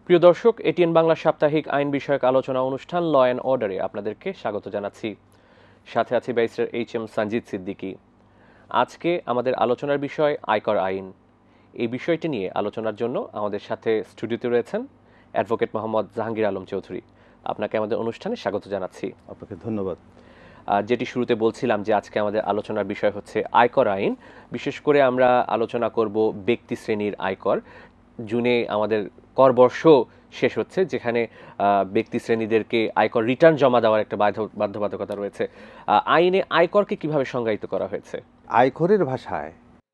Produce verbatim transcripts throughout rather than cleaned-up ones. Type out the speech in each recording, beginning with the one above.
প্রিয় দর্শক, এটিএন বাংলা সাপ্তাহিক আইন বিষয়ক আলোচনা অনুষ্ঠান ল অ্যান্ড অর্ডারে আপনাদেরকে স্বাগত জানাচ্ছি। সাথে আছি barrister H M Sanjit Siddiqui. আজকে আমাদের আলোচনার বিষয় আয়কর আইন। এই বিষয়টি নিয়ে আলোচনার জন্য আমাদের সাথে স্টুডিওতে রয়েছেন অ্যাডভোকেট মোহাম্মদ জাহাঙ্গীর আলম চৌধুরী। আপনাকে আমাদের অনুষ্ঠানে স্বাগত জানাচ্ছি। আপনাকে ধন্যবাদ। যেটি শুরুতে বলছিলাম যে আজকে আমাদের আলোচনার বিষয় হচ্ছে আয়কর আইন। বিশেষ করে আমরা আলোচনা করব ব্যক্তি শ্রেণীর আয়কর। জুনে আমাদের কর বর্ষ শেষ হচ্ছে, যেখানে ব্যক্তি শ্রেণীদেরকে আয়কর রিটার্ন জমা দেওয়ার একটা বাধ্যবাধকতা রয়েছে। আইনে আয়করকে কিভাবে সংজ্ঞায়িত করা হয়েছে? আয়করের ভাষায়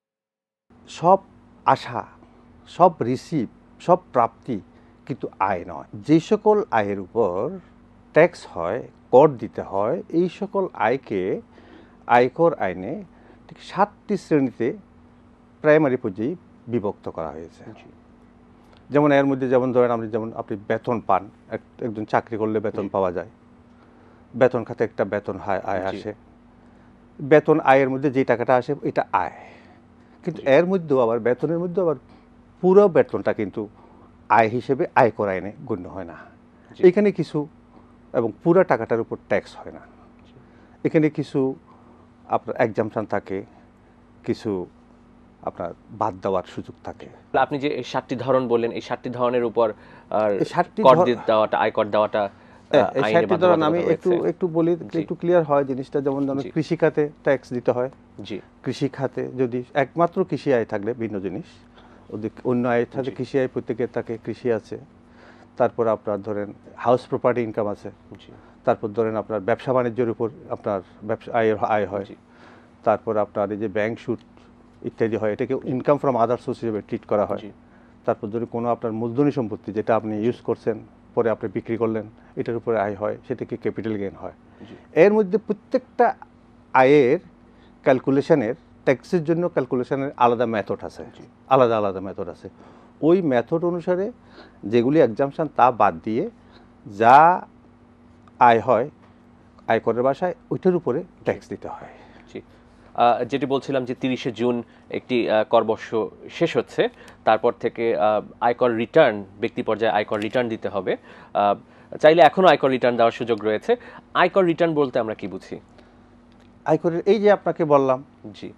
সব আশা, সব রিসিভ, সব প্রাপ্তি কিন্তু আয় নয়। যে সকল আয়ের উপর ট্যাক্স হয়, কর দিতে হয়, এই সকল আয়কে আয়কর আইনে ঠিক সাতটি শ্রেণীতে প্রাইমারি পর্যায়ে বিভক্ত করা হয়েছে। যেমন এর মধ্যে যেমন ধরেন আপনি যেমন আপনি বেতন পান, একজন চাকরি করলে বেতন পাওয়া যায়, বেতন খাতে একটা বেতন আয় আসে, বেতন আয়ের মধ্যে যে টাকাটা আসে এটা আয়। কিন্তু এর মধ্যেও আবার বেতনের মধ্যেও আবার পুরো বেতনটা কিন্তু আয় হিসেবে আয়কর আইনে গণ্য হয় না। এখানে কিছু এবং পুরো টাকাটার উপর ট্যাক্স হয় না। এখানে কিছু আপনার এক্সাম্পশন থাকে, কিছু আপনার বাদ দেওয়ার সুযোগ থাকে। আপনি যে এই সাতটি ধরন বললেন, এই সাতটি ধরনের উপর কর দেওয়াটা, আয়কর দেওয়াটা, সাতটি ধরন আমি একটু একটু বলি, একটু ক্লিয়ার হয় জিনিসটা। যেমন ধরুন কৃষি খাতে ট্যাক্স দিতে হয়। জি, কৃষি খাতে যদি একমাত্র কৃষি আয় থাকলে ভিন্ন জিনিস, অন্য আয় থাকে কৃষি আয়, প্রত্যেকের থাকে কৃষি আছে। তারপর আপনার ধরেন হাউস প্রপার্টি ইনকাম আছে। তারপর ধরেন আপনার ব্যবসা বাণিজ্যের উপর আপনার ব্যবসা আয়ের আয় হয়। তারপর আপনার এই যে ব্যাংক সুদ ইত্যাদি হয়, এটাকে ইনকাম ফ্রম আদার সোর্স হিসেবে ট্রিট করা হয়। তারপর যদি কোনো আপনার মূলধনী সম্পত্তি যেটা আপনি ইউজ করছেন, পরে আপনি বিক্রি করলেন, এটার উপরে আয় হয়, সেটাকে ক্যাপিটাল গেইন হয়। এর মধ্যে প্রত্যেকটা আয়ের ক্যালকুলেশনের, ট্যাক্সের জন্য ক্যালকুলেশনের আলাদা মেথড আছে, আলাদা আলাদা মেথড আছে। ওই মেথড অনুসারে যেগুলি এক্সাম্পশন তা বাদ দিয়ে যা আয় হয় আয়করের ভাষায় ওইটার উপরে ট্যাক্স দিতে হয়। যেটি বলছিলাম যে তিরিশে জুন একটি করবর্ষ শেষ হচ্ছে, তারপর থেকে আয়কর রিটার্ন, ব্যক্তি পর্যায়ে আয়কর রিটার্ন দিতে হবে। চাইলে এখনো আয়কর রিটার্ন দেওয়ার সুযোগ রয়েছে। আয়কর রিটার্ন বলতে আমরা কি বুঝি? আয়করের এই যে আপনাকে বললাম, জি,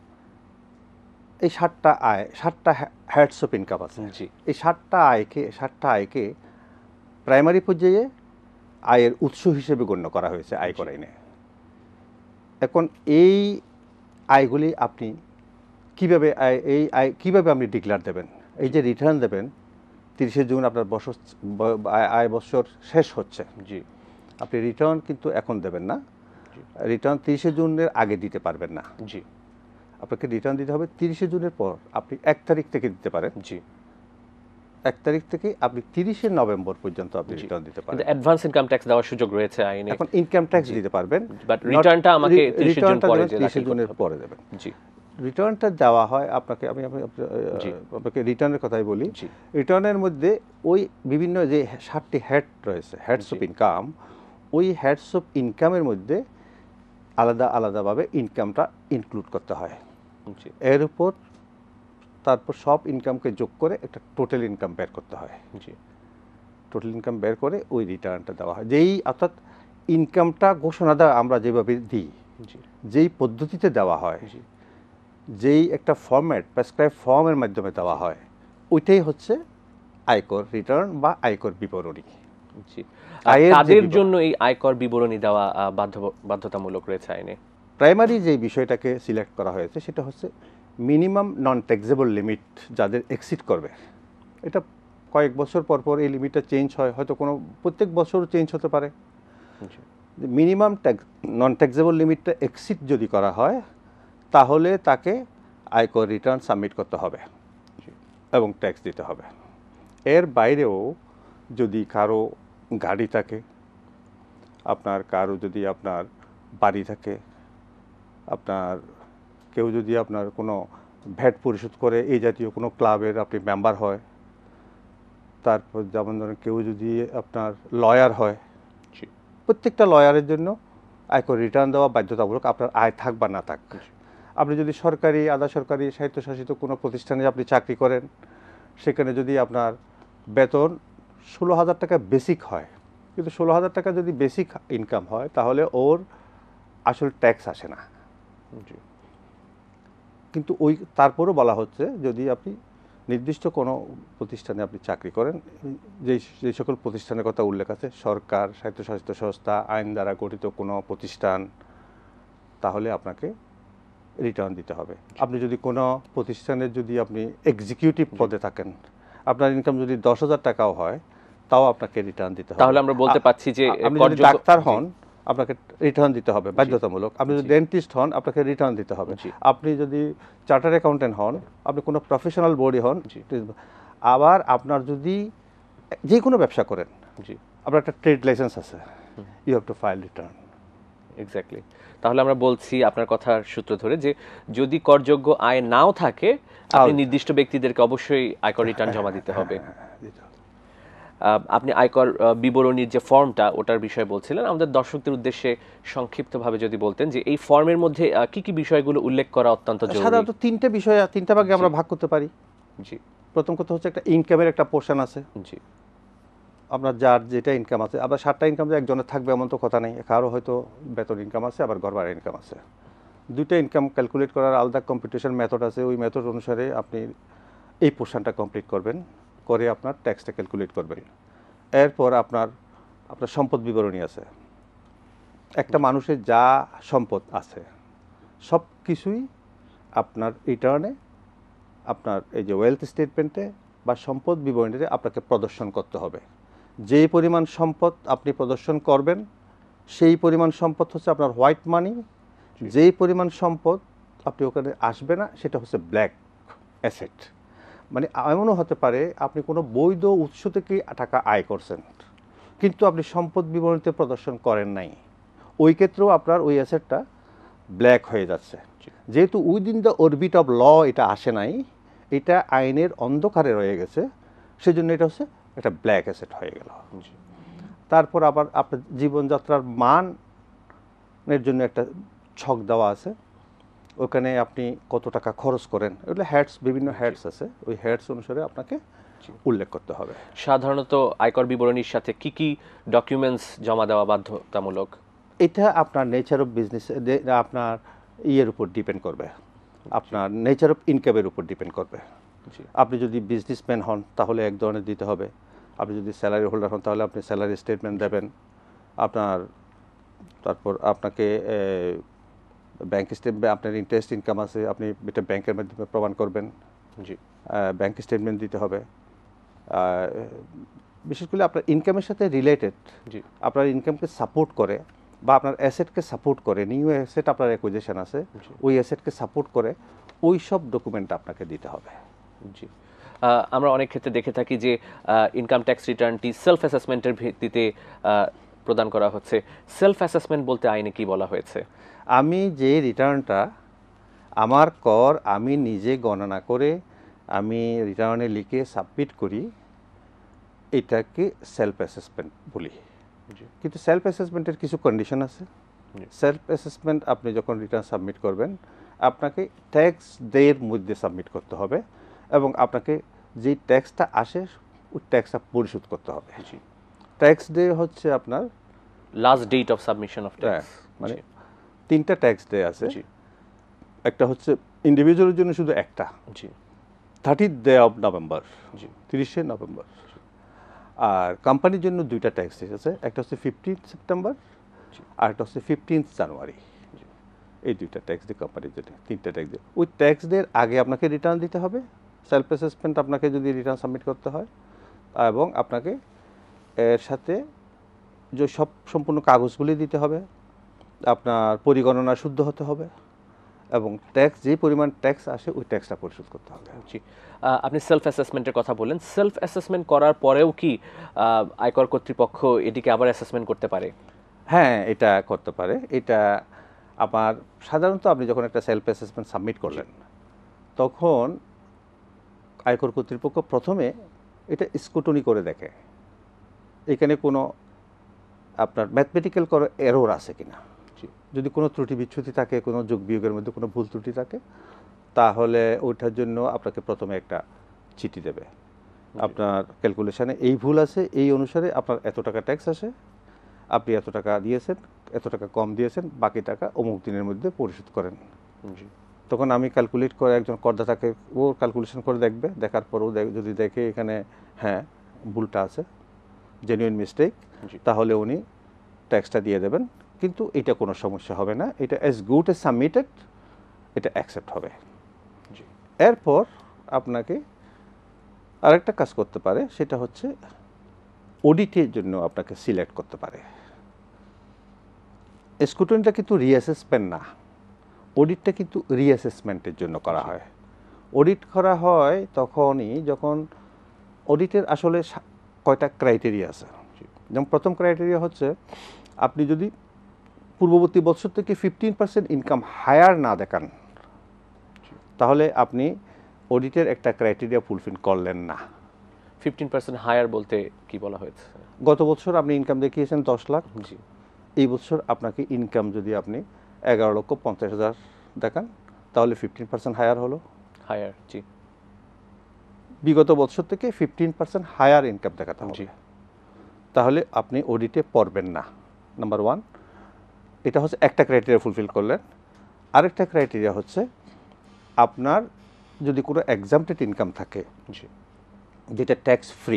এই সাতটা আয়, সাতটা হেডস অফ ইনকাম আছে। জি, এই সাতটা আয়কে সাতটা আয়কে প্রাইমারি পর্যায়ে আয়ের উৎস হিসেবে গণ্য করা হয়েছে আয়কর আইনে। এখন এই আয়গুলি আপনি কীভাবে আয় এই আয় কীভাবে আপনি ডিক্লেয়ার দেবেন? এই যে রিটার্ন দেবেন, তিরিশে জুন আপনার বছর আয় বছর শেষ হচ্ছে। জি, আপনি রিটার্ন কিন্তু এখন দেবেন না, রিটার্ন তিরিশে জুনের আগে দিতে পারবেন না। জি, আপনাকে রিটার্ন দিতে হবে তিরিশে জুনের পর। আপনি এক তারিখ থেকে দিতে পারেন। জি, এক তারিখ থেকে আপনি তিরিশে নভেম্বর পর্যন্ত আপনি রিটার্ন দিতে পারেন। অ্যাডভান্স ইনকাম ট্যাক্স দেওয়ার সুযোগ রয়েছে আইনে। এখন ইনকাম ট্যাক্স দিতে পারবেন, বাট রিটার্নটা আমাকে তিরিশে জুন পরে তিরিশে জুনের পরে দেবেন। জি, রিটার্নটা দেওয়া হয় আপনাকে, আমি আপনাকে রিটার্নের কথাই বলি। রিটার্নের মধ্যে ওই বিভিন্ন যে সাতটি হেড রয়েছে, হেডস অফ ইনকাম, ওই হেডস অফ ইনকামের মধ্যে আলাদা আলাদাভাবে ইনকামটা ইনক্লুড করতে হয়। এর উপর তারপর সব ইনকামকে যোগ করে একটা টোটাল ইনকাম বের করতে হয়। জি, টোটাল ইনকাম বের করে ওই রিটার্নটা দেওয়া হয়। যেই অর্থাৎ ইনকামটা ঘোষণা দেওয়া আমরা যেভাবে দিই, যেই পদ্ধতিতে দেওয়া হয়, যেই একটা ফরম্যাট প্রেসক্রাইব ফর্মের মাধ্যমে দেওয়া হয়, ওইটাই হচ্ছে আয়কর রিটার্ন বা আয়কর বিবরণী। জি, কাদের জন্য এই আয়কর বিবরণী দেওয়া বাধ্যতামূলক রয়েছে আইনে? প্রাইমারি যে বিষয়টাকে সিলেক্ট করা হয়েছে সেটা হচ্ছে মিনিমাম নন ট্যাক্সেবল লিমিট যাদের এক্সিড করবে। এটা কয়েক বছর পর পর এই লিমিটটা চেঞ্জ হয়, হয়তো কোনো প্রত্যেক বছর চেঞ্জ হতে পারে। মিনিমাম নন ট্যাক্সেবল লিমিটটা এক্সিড যদি করা হয় তাহলে তাকে আয়কর রিটার্ন সাবমিট করতে হবে এবং ট্যাক্স দিতে হবে। এর বাইরেও যদি কারো গাড়ি থাকে, আপনার কারো যদি আপনার বাড়ি থাকে, আপনার কেউ যদি আপনার কোনো ভ্যাট পরিশোধ করে এই জাতীয় কোনো ক্লাবের আপনি মেম্বার হয়, তারপর যেমন ধরেন কেউ যদি আপনার লয়ার হয়, প্রত্যেকটা লয়ারের জন্য আয়কর রিটার্ন দেওয়া বাধ্যতামূলক, আপনার আয় থাক বা না থাক। আপনি যদি সরকারি, আধা সরকারি, স্বায়ত্তশাসিত কোনো প্রতিষ্ঠানে আপনি চাকরি করেন, সেখানে যদি আপনার বেতন ষোলো হাজার টাকা বেসিক হয়, কিন্তু ষোলো হাজার টাকা যদি বেসিক ইনকাম হয় তাহলে ওর আসলে ট্যাক্স আসে না। কিন্তু ওই তারপরও বলা হচ্ছে যদি আপনি নির্দিষ্ট কোনো প্রতিষ্ঠানে আপনি চাকরি করেন, যেই যে সকল প্রতিষ্ঠানের কথা উল্লেখ আছে, সরকার, স্বায়ত্তশাসিত সংস্থা, আইন দ্বারা গঠিত কোনো প্রতিষ্ঠান, তাহলে আপনাকে রিটার্ন দিতে হবে। আপনি যদি কোনো প্রতিষ্ঠানের যদি আপনি এক্সিকিউটিভ পদে থাকেন, আপনার ইনকাম যদি দশ হাজার টাকাও হয়, তাও আপনাকে রিটার্ন দিতে হবে। তাহলে আমরা বলতে পাচ্ছি যে আপনি যদি ডাক্তার হন, আপনাকে রিটার্ন দিতে হবে বাধ্যতামূলক। আপনি যদি ডেন্টিস্ট হন, আপনাকে রিটার্ন দিতে হবে। আপনি যদি চার্টার্ড অ্যাকাউন্টেন্ট হন, আপনি কোনো প্রফেশনাল বডি হন, আবার আপনার যদি যে কোনো ব্যবসা করেন, আপনার একটা ট্রেড লাইসেন্স আছে, you have to file return. Exactly. তাহলে আমরা বলছি আপনার কথার সূত্র ধরে যে যদি করযোগ্য আয় নাও থাকে, আপনি নির্দিষ্ট ব্যক্তিদেরকে অবশ্যই আয়কর রিটার্ন জমা দিতে হবে। আপনি আয়কর বিবরণীর যে ফর্মটা, ওটার বিষয়ে বলছিলেন, আমাদের দর্শকদের উদ্দেশ্যে সংক্ষিপ্তভাবে যদি বলতেন যে এই ফর্মের মধ্যে কি কি বিষয়গুলো উল্লেখ করা অত্যন্ত জরুরি। সাধারণত তিনটে বিষয়, তিনটা ভাগে আমরা ভাগ করতে পারি। জি। প্রথম কথা হচ্ছে একটা ইনকামের একটা পোর্শন আছে। জি। আপনার যার যেটা ইনকাম আছে, আবার সাতটা ইনকাম যে একজনের থাকবে এমন তো কথা নেই, কারো হয়তো বেতন ইনকাম আছে, আবার ঘর ভাড়া ইনকাম আছে। দুইটা ইনকাম ক্যালকুলেট করার আলাদা কম্পিউটেশন মেথড আছে, ওই মেথড অনুসারে আপনি এই পোর্শনটা কমপ্লিট করবেন, করে আপনার ট্যাক্সটা ক্যালকুলেট করবেন। এরপর আপনার আপনার সম্পদ বিবরণী আছে। একটা মানুষের যা সম্পদ আছে সব কিছুই আপনার রিটার্নে, আপনার এই যে ওয়েলথ স্টেটমেন্টে বা সম্পদ বিবরণীতে আপনাকে প্রদর্শন করতে হবে। যেই পরিমাণ সম্পদ আপনি প্রদর্শন করবেন, সেই পরিমাণ সম্পদ হচ্ছে আপনার হোয়াইট মানি। যেই পরিমাণ সম্পদ আপনি ওখানে আসবে না, সেটা হচ্ছে ব্ল্যাক অ্যাসেট। মানে এমনও হতে পারে আপনি কোনো বৈধ উৎস থেকে টাকা আয় করছেন, কিন্তু আপনি সম্পদ বিবরণীতে প্রদর্শন করেন নাই, ওই ক্ষেত্রেও আপনার ওই অ্যাসেটটা ব্ল্যাক হয়ে যাচ্ছে। যেহেতু within the orbit of law এটা আসে নাই, এটা আইনের অন্ধকারে রয়ে গেছে, সেজন্য এটা হচ্ছে একটা ব্ল্যাক অ্যাসেট হয়ে গেল। তারপর আবার আপনার জীবনযাত্রার মানের জন্য একটা ছক দেওয়া আছে, ওখানে আপনি কত টাকা খরচ করেন, ওগুলো হ্যাডস, বিভিন্ন হ্যাডস আছে, ওই হ্যাডস অনুসারে আপনাকে উল্লেখ করতে হবে। সাধারণত আয়কর বিবরণীর সাথে কি কি ডকুমেন্টস জমা দেওয়া বাধ্যতামূলক? এটা আপনার নেচার অফ বিজনেস, আপনার ইয়ের উপর ডিপেন্ড করবে, আপনার নেচার অফ ইনকামের উপর ডিপেন্ড করবে। আপনি যদি বিজনেসম্যান হন তাহলে এক ধরনের দিতে হবে, আপনি যদি স্যালারি হোল্ডার হন তাহলে আপনি স্যালারি স্টেটমেন্ট দেবেন। আপনার তারপর আপনাকে ব্যাংক স্টেটমেন্ট, আপনার ইন্টারেস্ট ইনকাম আছে, আপনি এটা ব্যাংকের মাধ্যমে প্রমাণ করবেন। জি, ব্যাংক স্টেটমেন্ট দিতে হবে। বিশেষ করে আপনার ইনকামের সাথে রিলেটেড, জি, আপনার ইনকামকে সাপোর্ট করে বা আপনার অ্যাসেটকে সাপোর্ট করে, নিউ অ্যাসেট আপনার অ্যাকুইজিশন আছে, ওই অ্যাসেটকে সাপোর্ট করে ওই সব ডকুমেন্ট আপনাকে দিতে হবে। জি, আমরা অনেক ক্ষেত্রে দেখে থাকি যে ইনকাম ট্যাক্স রিটার্নটি সেলফ অ্যাসেসমেন্টের ভিত্তিতে প্রদান করা হচ্ছে। সেলফ অ্যাসেসমেন্ট বলতে আইনে কি বলা হয়েছে? আমি যে রিটার্নটা, আমার কর আমি নিজে গণনা করে আমি রিটার্নে লিখে সাবমিট করি, এটাকে সেলফ অ্যাসেসমেন্ট বলি। কিন্তু সেলফ অ্যাসেসমেন্টের কিছু কন্ডিশন আছে। সেলফ অ্যাসেসমেন্ট আপনি যখন রিটার্ন সাবমিট করবেন, আপনাকে ট্যাক্স ডের মধ্যে সাবমিট করতে হবে এবং আপনাকে যেই ট্যাক্সটা আসে ওই ট্যাক্সটা পরিশোধ করতে হবে। ট্যাক্স ডে হচ্ছে আপনার last date of submission of tax. মানে তিনটা ট্যাক্স ডে আছে, একটা হচ্ছে ইন্ডিভিজুয়ালের জন্য শুধু একটা, জি, থার্টিথ ডে অফ নভেম্বর, জি, তিরিশে নভেম্বর। আর কোম্পানির জন্য দুইটা ট্যাক্স ডে আছে, একটা হচ্ছে ফিফটিন্থ সেপ্টেম্বর আর একটা হচ্ছে ফিফটিন্থ জানুয়ারি। এই দুইটা ট্যাক্স ডে কোম্পানির জন্য, তিনটা ট্যাক্স ডে। ওই ট্যাক্স ডের আগে আপনাকে রিটার্ন দিতে হবে, সেলফ অ্যাসেসমেন্ট আপনাকে যদি রিটার্ন সাবমিট করতে হয়, এবং আপনাকে এর সাথে যে সব সম্পূর্ণ কাগজগুলি দিতে হবে, আপনার পরিগণনা শুদ্ধ হতে হবে এবং ট্যাক্স যে পরিমাণ ট্যাক্স আসে ওই ট্যাক্সটা পরিশোধ করতে হবে। জি, আপনি সেলফ অ্যাসেসমেন্টের কথা বললেন। সেলফ অ্যাসেসমেন্ট করার পরেও কি আয়কর কর্তৃপক্ষ এটিকে আবার অ্যাসেসমেন্ট করতে পারে? হ্যাঁ, এটা করতে পারে। এটা আবার সাধারণত আপনি যখন একটা সেলফ অ্যাসেসমেন্ট সাবমিট করলেন, তখন আয়কর কর্তৃপক্ষ প্রথমে এটা স্ক্রুটনি করে দেখে এখানে কোনো আপনার ম্যাথমেটিক্যাল কোনো এরর আছে কিনা। যদি কোনো ত্রুটি বিচ্যুতি থাকে, কোনো যোগ বিয়োগের মধ্যে কোনো ভুল ত্রুটি থাকে, তাহলে ওইটার জন্য আপনাকে প্রথমে একটা চিঠি দেবে আপনার ক্যালকুলেশনে এই ভুল আছে, এই অনুসারে আপনার এত টাকা ট্যাক্স আসে, আপনি এত টাকা দিয়েছেন, এত টাকা কম দিয়েছেন, বাকি টাকা অমুক দিনের মধ্যে পরিশোধ করেন। তখন আমি ক্যালকুলেট করে একজন করদাতাকে ও ক্যালকুলেশন করে দেখবে, দেখার পরও যদি দেখে এখানে হ্যাঁ ভুলটা আছে, জেনুইন মিস্টেক, তাহলে উনি ট্যাক্সটা দিয়ে দেবেন। কিন্তু এটা কোনো সমস্যা হবে না, এটা অ্যাজ গুড এজ সাবমিটেড, এটা অ্যাকসেপ্ট হবে। এরপর আপনাকে আরেকটা কাজ করতে পারে, সেটা হচ্ছে অডিটের জন্য আপনাকে সিলেক্ট করতে পারে। স্কুটনিটা কিন্তু রিঅ্যাসেসমেন্ট না, অডিটটা কিন্তু রিঅ্যাসেসমেন্টের জন্য করা হয়। অডিট করা হয় তখনই যখন অডিটের আসলে কয়টা ক্রাইটেরিয়া আছে। যেমন প্রথম ক্রাইটেরিয়া হচ্ছে আপনি যদি পূর্ববর্তী বছর থেকে ফিফটিন পার্সেন্ট ইনকাম হায়ার না দেখান, তাহলে আপনি অডিটের একটা ক্রাইটেরিয়া ফুলফিল করলেন না। ফিফটিন পার্সেন্ট হায়ার বলতে কি বলা হয়েছে? গত বছর আপনি ইনকাম দেখিয়েছেন দশ লাখ, জি, এই বছর আপনাকে ইনকাম যদি আপনি এগারো লক্ষ পঞ্চাশ হাজার দেখান, তাহলে ফিফটিন পার্সেন্ট হায়ার হলো। হায়ার, জি। বিগত বছর থেকে ফিফটিন পার্সেন্ট হায়ার ইনকাম দেখাতে হবে, তাহলে আপনি অডিটে পড়বেন না। নাম্বার ওয়ান, এটা হচ্ছে একটা ক্রাইটেরিয়া ফুলফিল করলেন। আরেকটা ক্রাইটেরিয়া হচ্ছে আপনার যদি কোনো এক্সাম্পটেড ইনকাম থাকে, যেটা ট্যাক্স ফ্রি,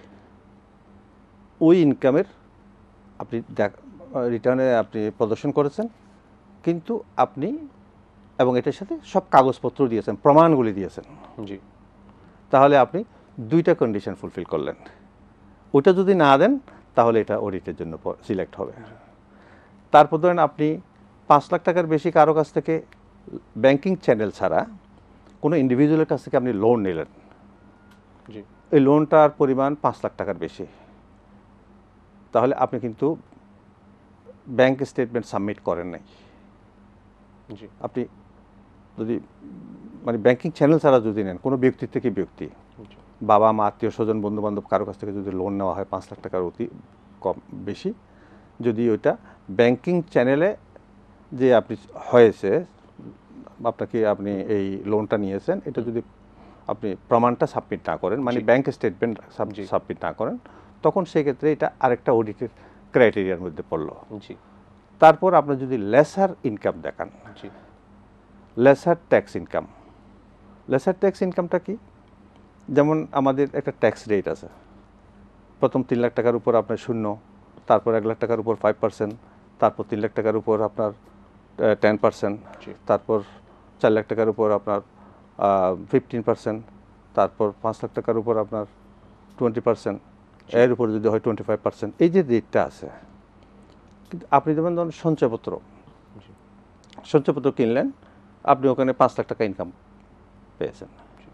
ওই ইনকামের আপনি রিটার্নে আপনি প্রদর্শন করেছেন, কিন্তু আপনি এবং এটার সাথে সব কাগজপত্র দিয়েছেন, প্রমাণগুলি দিয়েছেন, জি, তাহলে আপনি দুইটা কন্ডিশন ফুলফিল করলেন। ওইটা যদি না দেন তাহলে এটা অডিটের জন্য সিলেক্ট হবে। তারপর ধরেন আপনি পাঁচ লাখ টাকার বেশি কারো কাছ থেকে ব্যাংকিং চ্যানেল ছাড়া কোনো ইন্ডিভিজুয়ালের কাছ থেকে আপনি লোন নিলেন, জি, এই লোনটার পরিমাণ পাঁচ লাখ টাকার বেশি, তাহলে আপনি কিন্তু ব্যাংক স্টেটমেন্ট সাবমিট করেন নাই। জি, আপনি যদি মানে ব্যাংকিং চ্যানেল ছাড়া যদি নেন, কোনো ব্যক্তির থেকে ব্যক্তি, বাবা মা আত্মীয় স্বজন বন্ধু বান্ধব কারো কাছ থেকে যদি লোন নেওয়া হয় পাঁচ লাখ টাকার অতি কম বেশি, যদি ওইটা ব্যাংকিং চ্যানেলে যে আপনি হয়েছে, আপনাকে আপনি এই লোনটা নিয়েছেন, এটা যদি আপনি প্রমাণটা সাবমিট না করেন, মানে ব্যাংক স্টেটমেন্ট সাবমিট না করেন, তখন সেক্ষেত্রে এটা আরেকটা অডিটের ক্রাইটেরিয়ার মধ্যে পড়লো। জি, তারপর আপনার যদি লেসার ইনকাম দেখান, জি, lesser tax income. Lesser tax ইনকামটা কি? যেমন আমাদের একটা ট্যাক্স রেট আছে, প্রথম তিন লাখ টাকার উপর আপনার শূন্য, তারপর এক লাখ টাকার উপর ফাইভ পার্সেন্ট, তারপর তিন লাখ টাকার উপর আপনার টেন পার্সেন্ট, তারপর চার লাখ টাকার উপর আপনার ফিফটিন পার্সেন্ট, তারপর পাঁচ লাখ টাকার উপর আপনার টোয়েন্টি পার্সেন্ট, এর উপর যদি হয় টোয়েন্টি ফাইভ পার্সেন্ট। এই যে রেটটা আছে, কিন্তু আপনি যেমন ধরুন সঞ্চয়পত্র, সঞ্চয়পত্র কিনলেন, আপনি ওখানে পাঁচ লাখ টাকা ইনকাম পেয়েছেন,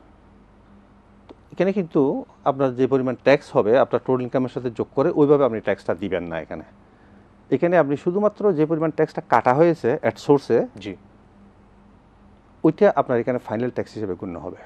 এখানে কিন্তু আপনার যে পরিমাণ ট্যাক্স হবে আপনার টোটাল ইনকামের সাথে যোগ করে ওইভাবে আপনি ট্যাক্সটা দিবেন না। এখানে এখানে আপনি শুধুমাত্র যে পরিমাণ ট্যাক্সটা কাটা হয়েছে অ্যাট সোর্সে, জি, ওইটা আপনার এখানে ফাইনাল ট্যাক্স হিসেবে গণ্য হবে।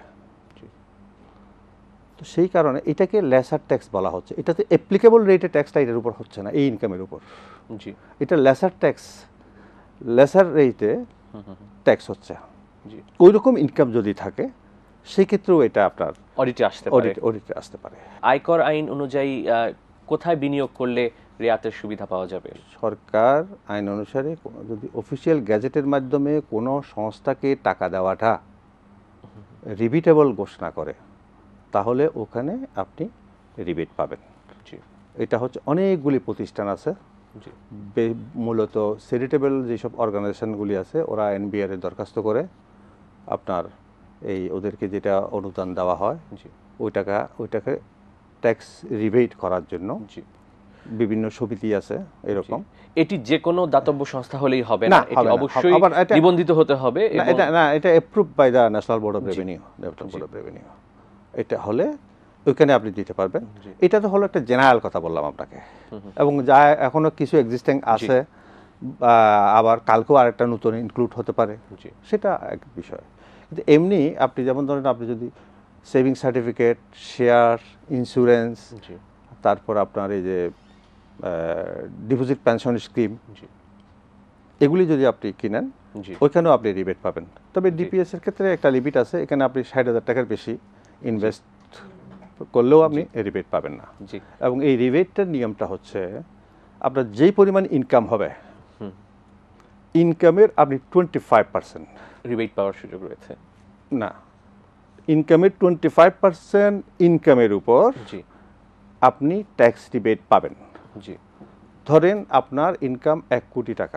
তো সেই কারণে এটাকে লেসার ট্যাক্স বলা হচ্ছে। এটাতে অ্যাপ্লিকেবল রেটে ট্যাক্সটা এটার উপর হচ্ছে না, এই ইনকামের উপর, জি, এটা লেসার ট্যাক্স, লেসার রেটে ট্যাক্স হচ্ছে। জি, ওই রকম ইনকাম যদি থাকে সেই ক্ষেত্রেও এটা আপনার অডিটে আসতে পারে, অডিটে আসতে পারে। আয়কর আইন অনুযায়ী কোথায় বিনিয়োগ করলে রিয়াতের সুবিধা পাওয়া যাবে? সরকার আইন অনুসারে যদি অফিসিয়াল গ্যাজেটের মাধ্যমে কোনো সংস্থাকে টাকা দেওয়াটা রিবিটেবল ঘোষণা করে, তাহলে ওখানে আপনি রিবেট পাবেন। জি, এটা হচ্ছে অনেকগুলি প্রতিষ্ঠান আছে, জি, মূলত চ্যারিটেবল যেসব অর্গানাইজেশনগুলি আছে, ওরা এনবিআর এর দরখাস্ত করে আপনার এই ওদেরকে যেটা অনুদান দেওয়া হয়, জি, ওই টাকা ওই টাকা ট্যাক্স রিবেট করার জন্য, জি, বিভিন্ন সমিতি আছে এরকম। এটি যে কোনো দাতব্য সংস্থা হলেই হবে না, এটি অবশ্যই নিবন্ধিত হতে হবে। এটা না, এটা approve by the national board of revenue, development board of revenue, এটা হলে ওইখানে আপনি দিতে পারবেন। এটা তো হলো একটা জেনারেল কথা বললাম আপনাকে, এবং যা এখনো কিছু এক্সিস্টিং আছে, আবার কালকেও আরেকটা নতুন ইনক্লুড হতে পারে, সেটা এক বিষয়। কিন্তু এমনি আপনি যেমন ধরেন, আপনি যদি সেভিং সার্টিফিকেট, শেয়ার, ইন্স্যুরেন্স, তারপর আপনার এই যে ডিপোজিট পেনশন স্কিম, এগুলি যদি আপনি কিনেন, ওইখানেও আপনি রিবেট পাবেন। তবে ডিপিএস এর ক্ষেত্রে একটা লিমিট আছে, এখানে আপনি ষাট হাজার টাকার বেশি ইনভেস্ট করলেও আপনি রিবেট পাবেন না। এবং এই রিবেটটার নিয়মটা হচ্ছে আপনার যেই পরিমাণ ইনকাম হবে ইনকামের আপনি টোয়েন্টি ফাইভ পার্সেন্ট রিবেট পাওয়ার সুযোগ রয়েছে। না, ইনকামের টোয়েন্টি ফাইভ পার্সেন্ট ইনকামের উপর আপনি ট্যাক্স রিবেট পাবেন। জি, ধরেন আপনার ইনকাম এক কোটি টাকা,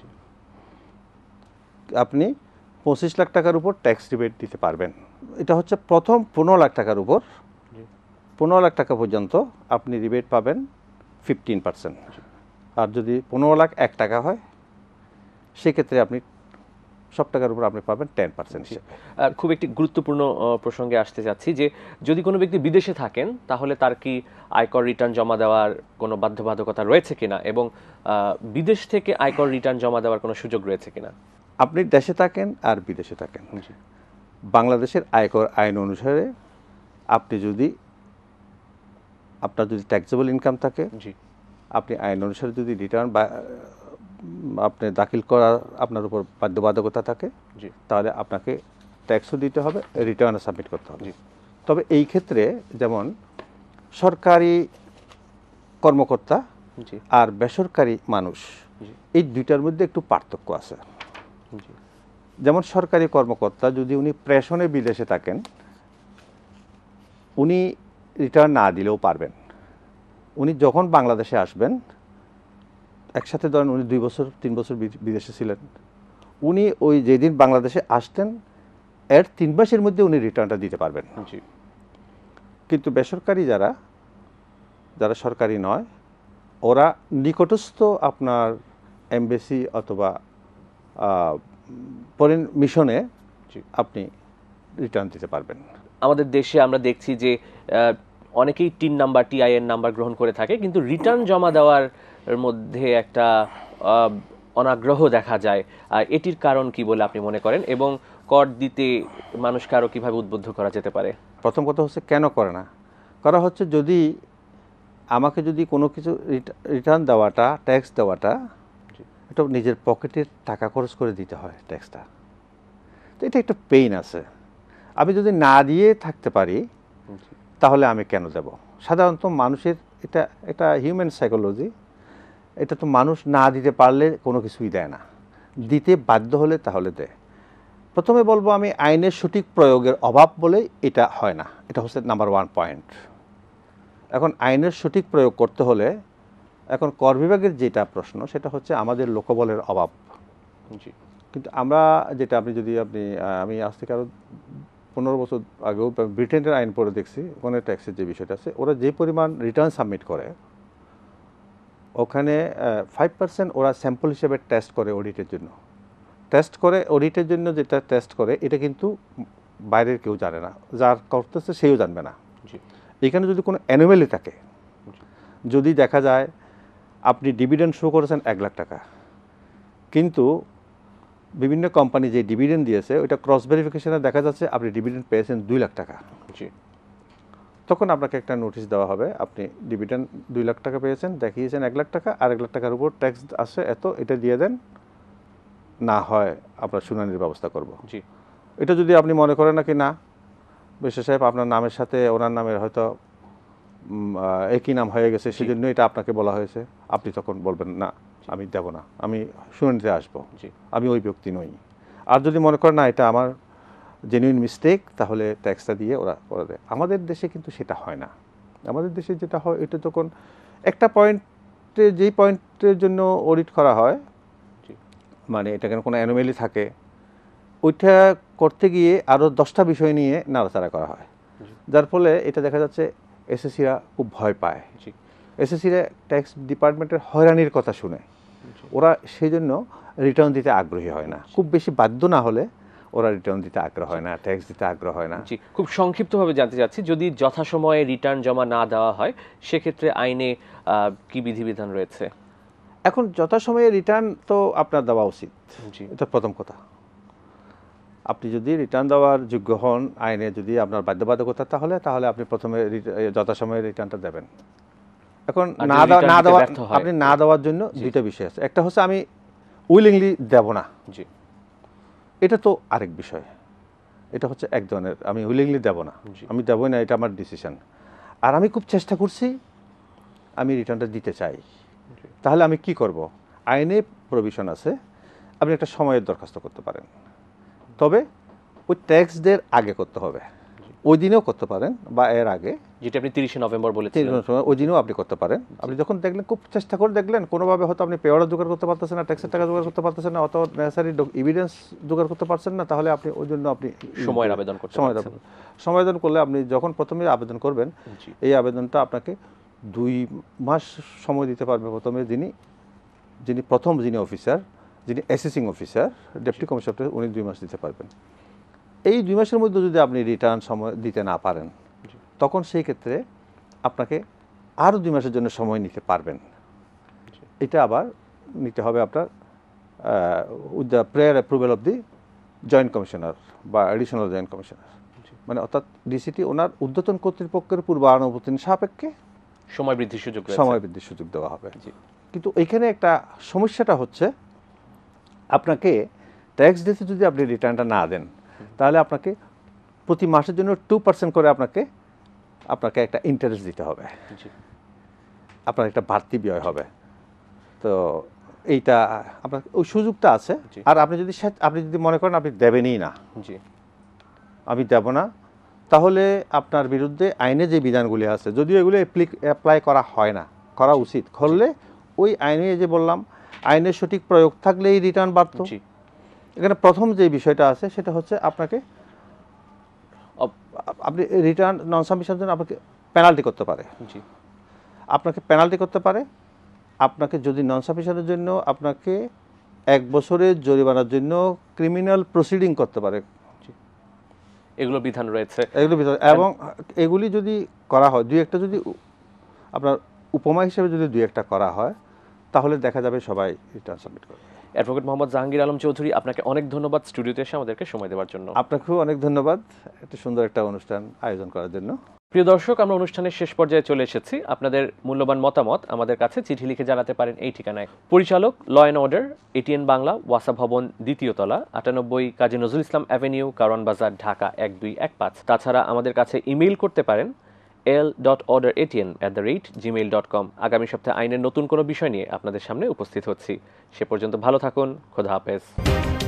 আপনি পঁচিশ লাখ টাকার উপর ট্যাক্স রিবেট দিতে পারবেন। এটা হচ্ছে প্রথম পনেরো লাখ টাকার উপর, পনেরো লাখ টাকা পর্যন্ত আপনি রিবেট পাবেন ফিফটিন পার্সেন্ট। আর যদি পনেরো লাখ এক টাকা হয় সেক্ষেত্রে আপনি সব টাকার উপর আপনি পাবেন টেন পার্সেন্ট। খুব একটি গুরুত্বপূর্ণ প্রসঙ্গে আসতে যাচ্ছি যে যদি কোনো ব্যক্তি বিদেশে থাকেন তাহলে তার কি আয়কর রিটার্ন জমা দেওয়ার কোনো বাধ্যবাধকতা রয়েছে কিনা এবং বিদেশ থেকে আয়কর রিটার্ন জমা দেওয়ার কোনো সুযোগ রয়েছে কিনা? আপনি দেশে থাকেন আর বিদেশে থাকেন, বাংলাদেশের আয়কর আইন অনুসারে আপনি যদি আপনার যদি ট্যাক্সেবল ইনকাম থাকে, আপনি আইন অনুসারে যদি রিটার্ন বা আপনি দাখিল করার আপনার উপর বাধ্যবাধকতা থাকে, তাহলে আপনাকে ট্যাক্সও দিতে হবে, রিটার্নও সাবমিট করতে হবে। তবে এই ক্ষেত্রে যেমন সরকারি কর্মকর্তা আর বেসরকারি মানুষ এই দুইটার মধ্যে একটু পার্থক্য আছে। যেমন সরকারি কর্মকর্তা যদি উনি প্রেষণে বিদেশে থাকেন উনি রিটার্ন না দিলেও পারবেন। উনি যখন বাংলাদেশে আসবেন, একসাথে ধরেন উনি দুই বছর তিন বছর বিদেশে ছিলেন, উনি ওই যেদিন বাংলাদেশে আসতেন এর তিন মাসের মধ্যে উনি রিটার্নটা দিতে পারবেন। কিন্তু বেসরকারি যারা যারা সরকারি নয়, ওরা নিকটস্থ আপনার এমবেসি অথবা ফরেন মিশনে আপনি রিটার্ন দিতে পারবেন। আমাদের দেশে আমরা দেখছি যে অনেকেই টিন নাম্বার টিআইএন নাম্বার গ্রহণ করে থাকে, কিন্তু রিটার্ন জমা দেওয়ার মধ্যে একটা অনাগ্রহ দেখা যায়। এটির কারণ কি বলে আপনি মনে করেন এবং কর দিতে মানুষকে আরও কীভাবে উদ্বুদ্ধ করা যেতে পারে? প্রথম কথা হচ্ছে কেন করে না করা হচ্ছে, যদি আমাকে যদি কোনো কিছু রিটার্ন দেওয়াটা ট্যাক্স দেওয়াটা এটা নিজের পকেটের টাকা খরচ করে দিতে হয় ট্যাক্সটা, তো এটা একটা পেইন আছে। আমি যদি না দিয়ে থাকতে পারি তাহলে আমি কেন দেব? সাধারণত মানুষের এটা এটা হিউম্যান সাইকোলজি, এটা তো মানুষ না দিতে পারলে কোনো কিছুই দেয় না, দিতে বাধ্য হলে তাহলে দেয়। প্রথমে বলবো আমি আইনের সঠিক প্রয়োগের অভাব বলে এটা হয় না, এটা হচ্ছে নাম্বার ওয়ান পয়েন্ট। এখন আইনের সঠিক প্রয়োগ করতে হলে এখন কর বিভাগের যেটা প্রশ্ন সেটা হচ্ছে আমাদের লোকবলের অভাব। কিন্তু আমরা যেটা আপনি যদি আপনি আমি আজ থেকে আরও পনেরো বছর আগেও ব্রিটেনের আইন পড়ে দেখছি, ওখানে ট্যাক্সের যে বিষয়টা আছে, ওরা যে পরিমাণ রিটার্ন সাবমিট করে ওখানে ফাইভ পার্সেন্ট ওরা স্যাম্পল হিসেবে টেস্ট করে অডিটের জন্য। টেস্ট করে অডিটের জন্য যেটা টেস্ট করে এটা কিন্তু বাইরের কেউ জানে না, যার করতেছে সেও জানবে না। এখানে যদি কোনো অ্যানোমালি থাকে, যদি দেখা যায় আপনি ডিভিডেন্ড শো করেছেন এক লাখ টাকা, কিন্তু বিভিন্ন কোম্পানি যে ডিভিডেন্ড দিয়েছে ওইটা ক্রস ভেরিফিকেশনে দেখা যাচ্ছে আপনি ডিভিডেন্ড পেয়েছেন দুই লাখ টাকা, তখন আপনাকে একটা নোটিশ দেওয়া হবে, আপনি ডিভিডেন্ড দুই লাখ টাকা পেয়েছেন, দেখিয়েছেন এক লাখ টাকা, আর এক লাখ টাকার উপর ট্যাক্স আসে এত, এটা দিয়ে দেন, না হয় আপনার শুনানির ব্যবস্থা করব। জি, এটা যদি আপনি মনে করেন নাকি না বেশি সাহেব আপনার নামের সাথে ওনার নামের হয়তো একই নাম হয়ে গেছে সেজন্য এটা আপনাকে বলা হয়েছে, আপনি তখন বলবেন না আমি দেব না, আমি শুনানিতে আসবো, আমি ওই ব্যক্তি নই। আর যদি মনে করেন না এটা আমার জেনুইন মিস্টেক, তাহলে ট্যাক্সটা দিয়ে ওরা করে দেয়। আমাদের দেশে কিন্তু সেটা হয় না। আমাদের দেশে যেটা হয় এটা তখন একটা পয়েন্টে, যেই পয়েন্টের জন্য অডিট করা হয়, মানে এটা কেন কোনো অ্যানোমালি থাকে, ওইটা করতে গিয়ে আরও দশটা বিষয় নিয়ে নাড়াচাড়া করা হয়, যার ফলে এটা দেখা যাচ্ছে এসএসসিরা খুব ভয় পায়। এসএসসিরা ট্যাক্স ডিপার্টমেন্টের হয়রানির কথা শুনে ওরা সেই জন্য রিটার্ন দিতে আগ্রহী হয় না। খুব বেশি বাধ্য না হলে ওরা রিটার্ন দিতে আগ্রহ হয় না, ট্যাক্স দিতে আগ্রহ হয় না। জি, খুব সংক্ষিপ্তভাবে জানতে চাচ্ছি, যদি যথাসময়ে রিটার্ন জমা না দেওয়া হয় সেক্ষেত্রে আইনে কি বিধিবিধান রয়েছে? এখন যথাসময়ে রিটার্ন তো আপনার দেওয়া উচিত, এটা প্রথম কথা। আপনি যদি রিটার্ন দেওয়ার যোগ্য হন, আইনে যদি আপনার বাধ্যবাধকতা তাহলে তাহলে আপনি প্রথমে যথাসময়ে রিটার্নটা দেবেন। এখন না না দেওয়া, আপনি না দেওয়ার জন্য দুইটা বিষয় আছে, একটা হচ্ছে আমি উইলিংলি দেব না, জি, এটা তো আরেক বিষয়। এটা হচ্ছে এক ধরনের আমি উইলিংলি দেব না, আমি দেবই না, এটা আমার ডিসিশন। আর আমি খুব চেষ্টা করছি আমি রিটার্নটা দিতে চাই, তাহলে আমি কি করব? আইনে প্রভিশন আছে, আপনি একটা সময়ের দরখাস্ত করতে পারেন, তবে ওই ট্যাক্স ডের আগে করতে হবে। ওই দিনেও করতে পারেন বা এর আগে, যেটা আপনি তিরিশে নভেম্বর বলেছিলেন, ওই দিনেও আপনি করতে পারেন। আপনি যখন দেখলেন, খুব চেষ্টা করে দেখলেন কোনোভাবে হয়তো আপনি পেওয়ার জোগাড় করতে পারতেছেন না, ট্যাক্সের টাকা জোগাড় করতে পারতেছেন না, অত নেসেসারি এভিডেন্স জোগাড় করতে পারছেন না, তাহলে আপনি ওই জন্য আপনি সময়ের আবেদন করতে সময় পারছেন। সমাবেদন করলে আপনি যখন প্রথমে আবেদন করবেন, এই আবেদনটা আপনাকে দুই মাস সময় দিতে পারবে। প্রথমে যিনি যিনি প্রথম যিনি অফিসার, যিনি অ্যাসেসিং অফিসার, ডেপুটি কমিশনার, উনি দুই মাস দিতে পারবেন। এই দুই মাসের মধ্যে যদি আপনি রিটার্ন সময় দিতে না পারেন, তখন সেই ক্ষেত্রে আপনাকে আরও দুই মাসের জন্য সময় নিতে পারবেন। এটা আবার নিতে হবে আপনার with the prior approval of the joint commissioner বা অ্যাডিশনাল জয়েন্ট কমিশনার, মানে অর্থাৎ ডিসিটি ওনার ঊর্ধ্বতন কর্তৃপক্ষের পূর্বানুমোদন সাপেক্ষে সময় বৃদ্ধির সুযোগ সময় বৃদ্ধির সুযোগ দেওয়া হবে। কিন্তু এইখানে একটা সমস্যাটা হচ্ছে, আপনাকে ট্যাক্স ডেতে যদি আপনি রিটার্নটা না দেন, তাহলে আপনাকে প্রতি মাসের জন্য টু পার্সেন্ট করে আপনাকে আপনাকে একটা ইন্টারেস্ট দিতে হবে, আপনার একটা বাড়তি ব্যয় হবে। তো এইটা আপনার ওই সুযোগটা আছে। আর আপনি যদি আপনি যদি মনে করেন আপনি দেবেনই না, জি আমি দেব না, তাহলে আপনার বিরুদ্ধে আইনে যে বিধানগুলি আছে, যদিও এগুলো অ্যাপ্লাই করা হয় না, করা উচিত, করলে ওই আইনে যে বললাম আইনের সঠিক প্রয়োগ থাকলেই রিটার্ন বাড়ত। এখানে প্রথম যে বিষয়টা আছে সেটা হচ্ছে আপনাকে আপনি রিটার্ন নন সাবমিশনের জন্য আপনাকে পেনাল্টি করতে পারে, জি আপনাকে পেনাল্টি করতে পারে। আপনাকে যদি নন সাবমিশনের জন্য আপনাকে এক বছরের জরিমানার জন্য ক্রিমিনাল প্রসিডিং করতে পারে, এগুলো বিধান রয়েছে, এগুলো বিধান। এবং এগুলি যদি করা হয়, দুই একটা যদি আপনার উপমা হিসেবে যদি দুই একটা করা হয়, তাহলে দেখা যাবে সবাই রিটার্ন সাবমিট করবে। অ্যাডভোকেট মোহাম্মদ জাহাঙ্গীর আলম চৌধুরী, আপনাকে অনেক ধন্যবাদ স্টুডিওতে এসে আমাদেরকে সময় দেওয়ার জন্য। আপনাকেও অনেক ধন্যবাদ একটা সুন্দর একটা অনুষ্ঠান আয়োজন করার জন্য। প্রিয় দর্শক, আমরা অনুষ্ঠানের শেষ পর্যায়ে চলে এসেছি। আপনাদের মূল্যবান মতামত আমাদের কাছে চিঠি লিখে জানাতে পারেন এই ঠিকানায়। পরিচালক, law and order, ATN Bangla, ওয়াসা ভবন, দ্বিতীয় তলা, আটানব্বই কাজী নজরুল ইসলাম অ্যাভিনিউ, কারওয়ান বাজার, ঢাকা এক দুই এক পাঁচ। তাছাড়া আমাদের কাছে ইমেইল করতে পারেন L dot order ATN at the rate Gmail dot com. আগামী সপ্তাহে আইনের নতুন কোনো বিষয় নিয়ে আপনাদের সামনে উপস্থিত হচ্ছি। সে পর্যন্ত ভালো থাকুন। খোদা হাফেজ।